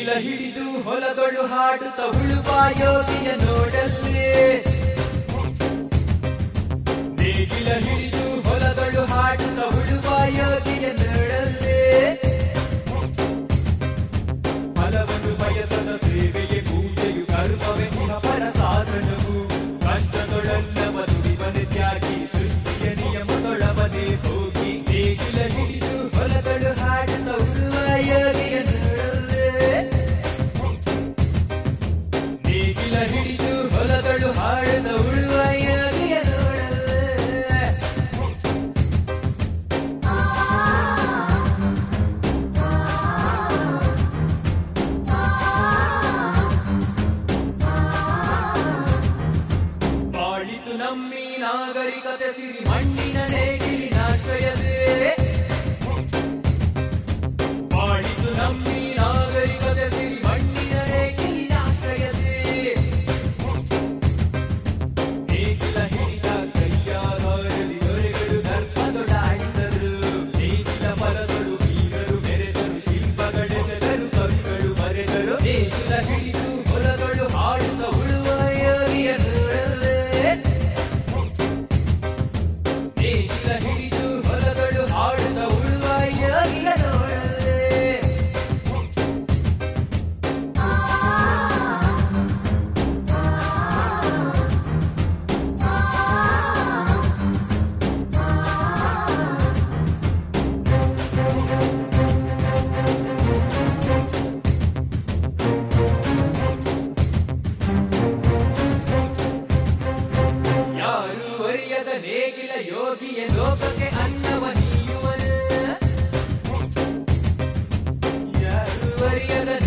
ನೇಗಿಲ ಹಿಡಿದು ಹೊಲಗಳು ಹಾಡುತ್ತ ಉಳುವ ಯೋಗಿಯ ನೋಡಲ್ಲೇ ನೇಗಿಲ ಹಿಡಿದು ಹೊಲಗಳು ಹಾಡುತ್ತ ಉಳುವ ಯೋಗಿಯ ನೋಡಲ್ಲೇ ಫಲವನ್ನು ಬಯಸದ ಸೇವೆಯೇ ಪೂಜೆಯು ಕರ್ಮವೇ ಪರ ಸಾಧನವು ಕಷ್ಟದೊಳಲ್ಲವ ದುಡಿವನೆ ತ್ಯಾಗಿ ಸೃಷ್ಟಿಯ ನಿಯಮದೊಳವನೇ ಹೋಗಿ ನೇಗಿಲ ಹಿಡಿದು ಹೊಲಗಳು ಹಾಡುತ್ತ ಉಳುವ ಯೋಗಿಯ ನೇಗಿಲ ಹಿಡಿದು ಹೊಲಗಳು ಹಾಡುತ್ತ ಉಳುವ ಯೋಗಿಯ ಬಾಳಿತು ನಮ್ಮಿ ನಾಗರಿಕತೆ ಸಿರಿ ಮಣ್ಣಿನ ನೇಗಿಲಿನಾಶ್ರಯದೇ ಬಾಳಿತು ನಮ್ಮಿ ನಾಗರಿಕತೆ ಸಿರಿ ಮಣ್ಣಿನ ನೇಗಿಲಿನಾಶ್ರಯದೇ ನೇಗಿಲ ಹಿಡಿದ ಕೈಯಾಗಾರಲಿ ದೊರೆಗಳು ದರ್ಪದೊಡಾಡಿದರು ನೇಗಿಲ ಮರಗಳು ವೀರರು ಮೆರೆದರು ಶಿಲ್ಪಗಳೆಸೆದರು ಕವಿಗಳು ಬರೆದರು ನೇಗಿಲ ಹಿಡಿದು ಹೊಲಗಳು ಹಾಡುತ್ತ ಉಳುವ ಯೋಗಿಯ ನೇಗಿಲ ಹಿಡಿದು ಹೊಲಗಳು ಹಾಡುತ್ತ ಉಳುವ ಯೋಗಿಯ ಯಾರು ಅರಿಯದ ನೇಗಿಲ ಯೋಗಿಯ ಲೋಕಕ್ಕೆ ಅನ್ನವ ನೀಯುವನು ಯಾರು ಅರಿಯದ